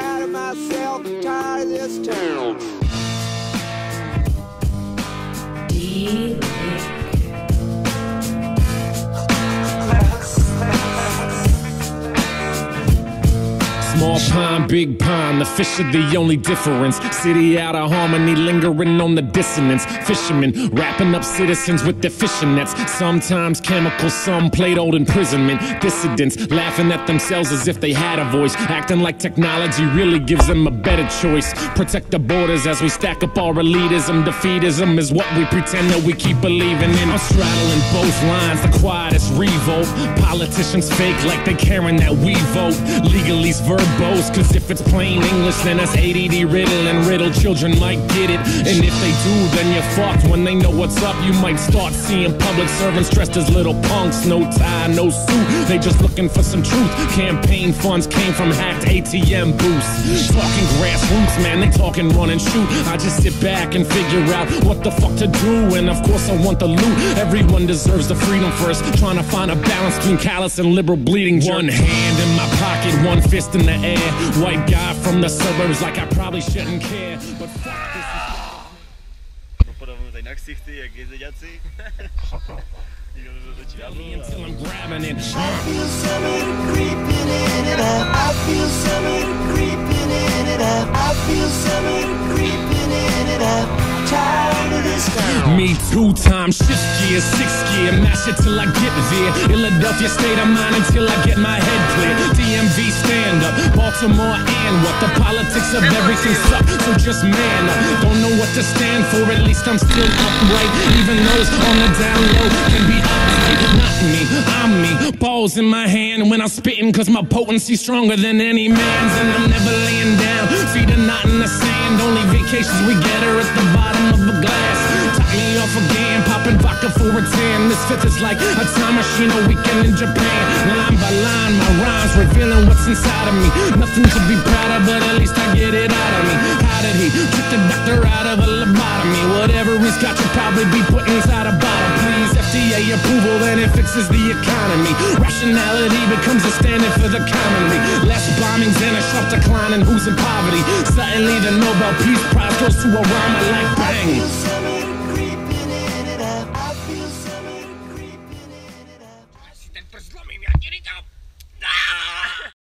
proud of myself, I'm tired of this town. Small pond, big pond, the fish are the only difference. City out of harmony, lingering on the dissonance. Fishermen wrapping up citizens with their fishing nets. Sometimes chemical, some played old imprisonment. Dissidents laughing at themselves as if they had a voice, acting like technology really gives them a better choice. Protect the borders as we stack up our elitism. Defeatism is what we pretend that we keep believing in. I'm straddling both lines, the quietest revolt. Politicians fake like they caring that we vote. Legalese verbose, cause if it's plain English, then that's ADD riddle, and riddle children might get it. And if they do, then you're fucked. When they know what's up, you might start seeing public servants dressed as little punks. No tie, no suit, they just looking for some truth. Campaign funds came from hacked ATM booths. Talking grassroots, man, they talking run and shoot. I just sit back and figure out what the fuck to do. And of course I want the loot. Everyone deserves the freedom first. Trying to find a balance between callous and liberal bleeding. One hand in my pocket, one fist in the air. White guy from the suburbs, like I probably shouldn't care. But fuck this until I'm grabbing it. I feel summer creeping in and out. I feel summer creeping in and out. I feel summer creeping in and out. Tired of this town. Me 2 times, shift gear, 6th gear, mash it till I get there. Philadelphia state of mind until I get my head clear. DMV stand up, Baltimore and what? The politics of everything suck, so just man up. Don't know what to stand for, at least I'm still upright. Even those on the down low can be uptight. Not me, I'm me, balls in my hand when I'm spitting, cause my potency stronger than any man's. And I'm never laying down, feet are not in the sand. Only vacations we get are at the bottom of a glass. Top me off again, popping vodka for a tan. This fifth is like a time machine, a weekend in Japan. Line by line, my rhymes revealing what's inside of me. Nothing to be proud of, but at least I get it out of me. How did he trick the doctor out of a lobotomy? Whatever he's got, you'll probably be put inside a bottle. Please, FDA approval, then it fixes the economy. Rationality becomes a standard for the commonly. Less bombings and a sharp decline in who's in poverty. Suddenly the Nobel Peace Prize goes to a rhymer like bang.